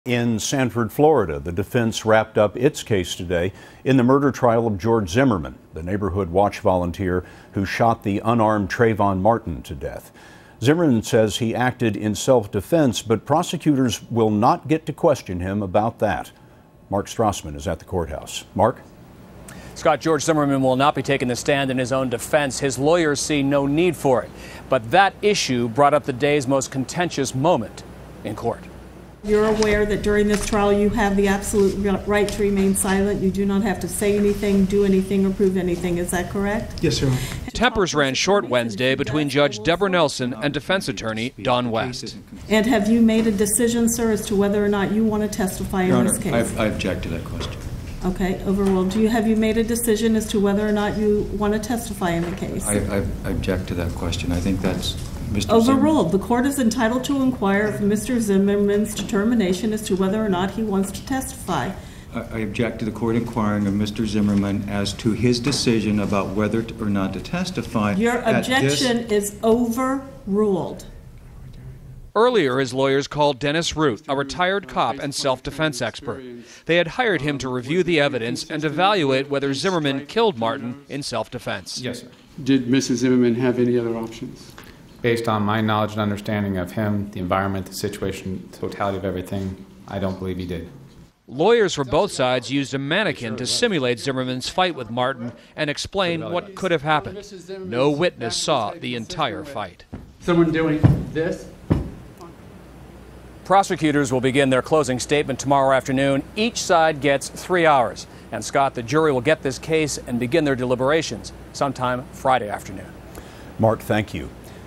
In Sanford, Florida, the defense wrapped up its case today in the murder trial of George Zimmerman, the neighborhood watch volunteer who shot the unarmed Trayvon Martin to death. Zimmerman says he acted in self-defense, but prosecutors will not get to question him about that. Mark Strassman is at the courthouse. Mark? Scott, George Zimmerman will not be taking the stand in his own defense. His lawyers see no need for it. But that issue brought up the day's most contentious moment in court. You're aware that during this trial you have the absolute right to remain silent. You do not have to say anything, do anything, or prove anything. Is that correct? Yes, sir. Tempers ran short Wednesday between Judge Deborah Nelson and defense attorney Don West. And have you made a decision, sir, as to whether or not you want to testify in this case? Your Honor, I object to that question. Okay, overruled. Have you made a decision as to whether or not you want to testify in the case? I object to that question. I think that's Mr. Overruled. Zimmerman. The court is entitled to inquire of Mr. Zimmerman's determination as to whether or not he wants to testify. I object to the court inquiring of Mr. Zimmerman as to his decision about whether or not to testify. Your objection is overruled. Earlier, his lawyers called Dennis Root, a retired cop and self-defense expert. They had hired him to review the evidence and evaluate whether Zimmerman killed Martin in self-defense. Yes, sir. Did Mrs. Zimmerman have any other options? Based on my knowledge and understanding of him, the environment, the situation, the totality of everything, I don't believe he did. Lawyers for both sides used a mannequin to simulate Zimmerman's fight with Martin and explain what could have happened. No witness saw the entire fight. Someone doing this? Prosecutors will begin their closing statement tomorrow afternoon. Each side gets 3 hours. And Scott, the jury will get this case and begin their deliberations sometime Friday afternoon. Mark, thank you.